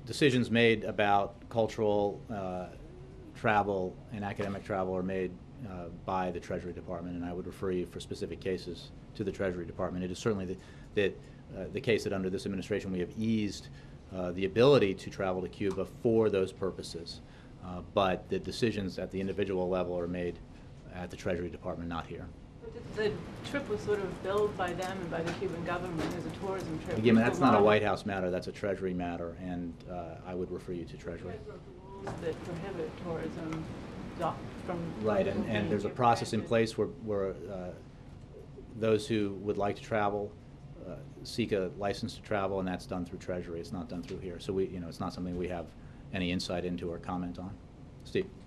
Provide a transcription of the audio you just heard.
decisions made about cultural travel and academic travel are made by the Treasury Department, and I would refer you for specific cases to the Treasury Department. It is certainly the case that under this administration we have eased the ability to travel to Cuba for those purposes, but the decisions at the individual level are made at the Treasury Department, not here. The trip was sort of billed by them and by the Cuban government as a tourism trip. Again, that's not a White House matter, that's a Treasury matter, and I would refer you to Treasury. Rules that prohibit tourism from... Right, and there's a process in place where those who would like to travel seek a license to travel, and that's done through Treasury. It's not done through here. So it's not something we have any insight into or comment on. Steve.